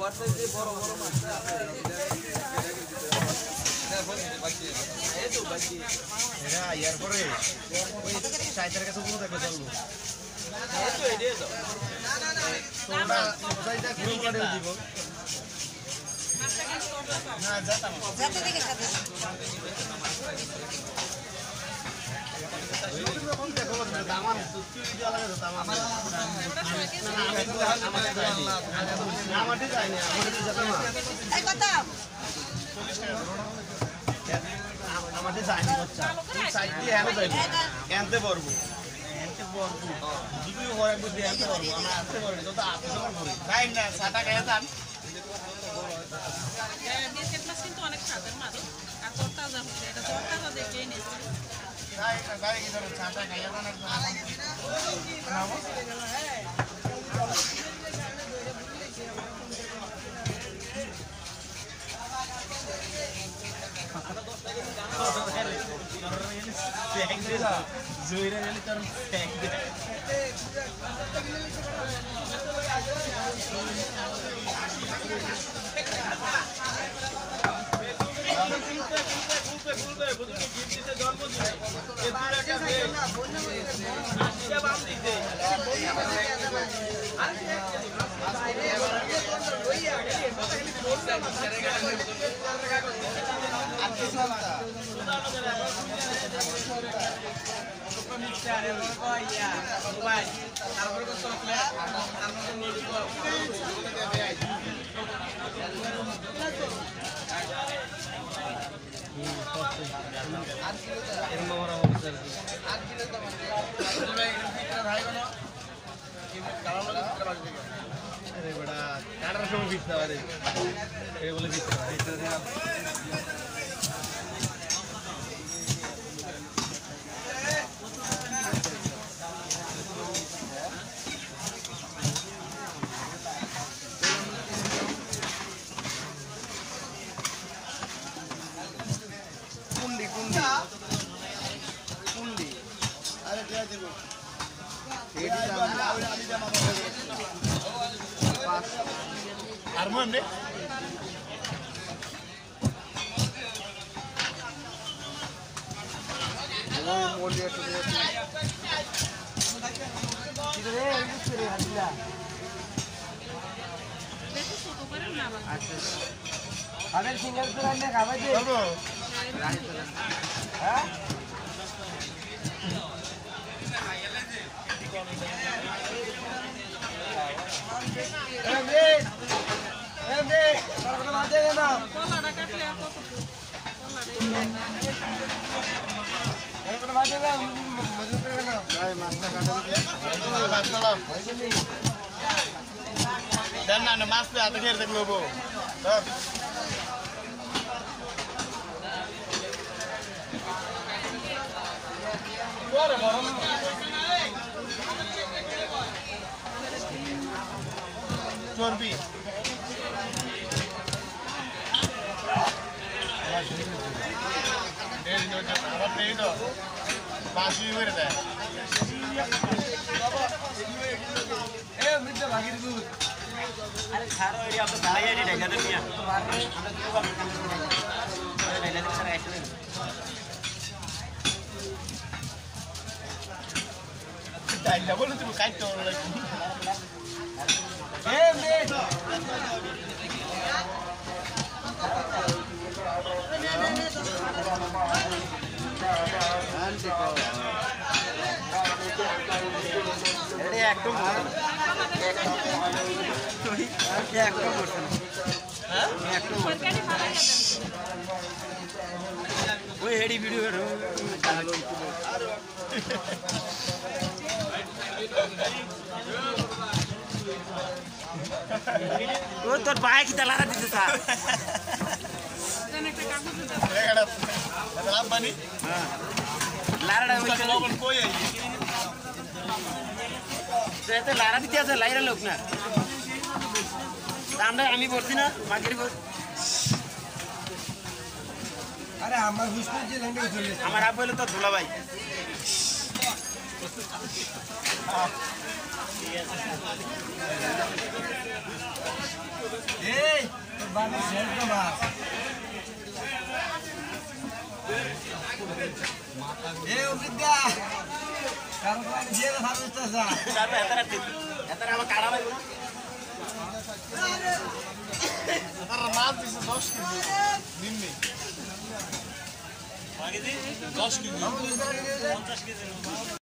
এরপরে ওই সাইটার কাছে বলতে দেখো চলবো দিব না যেতাম যেতে দেখে সাথে দামান চুরি দেওয়া লাগে তো আমার আমারটি যায়নি আমারটি যেতাম না এই কথা 40 টাকা আমাদের যায়নি বাচ্চা সাইড দিয়ে এনে যাইনি এনতে পারবো যদি হয় একটু দিয়ে এনতে পারবো আমরা আসতে পারবো তো আসতে পারবো তাই না ছাটা খেয়ে যান দেশের মাছ কিন্তু অনেক স্বাদের মাছ আর তরতাজা হচ্ছে এটা তরতাজা দেখেই নিয়েছে তাই তাই কি ধরো ছাটা খেয়ে যান একদম জয়রা গেলে তার ট্যাগ দেয় अरे बड़ा काटर शो बीचता अरे ये बोले बीचता कुंडी कुंडी कुंडी अरे क्या देखो Arman deh. Mau dia tu dia. Itu deh, itu seri hasilnya. Ada single tu anda kawan je. Hah? Emre, kalau kita macam ni na. Kalau nak katle apa tu? Kalau kita macam ni, maju ke mana? Baik, masuk katle dia. Masuk. Dan nak masuk atau kira tak lobo. Tak. Boleh, boleh. Chorbi. Dari jauh apa itu? Masih berada. Minta lagi dulu. Ada cara ini apa saya ini dah jadi ni. Ada dah jadi cara itu. Dah dah boleh tu kait tu lagi. वो तो bike की तलारा दिखता था मतलब बनी हां Lara उसका लोगन कोई है तो लारा दिखता है लाइरा लोग ना আমরা আমি বলছি না মাগের বল আরে আমার হুসনে যে ল্যান্ডে চলে আমার আপ বলে তো ধুলা ভাই এ মাছ দিচ্ছে 10 কেজি নিম্নে 10 কেজি 50 কেজি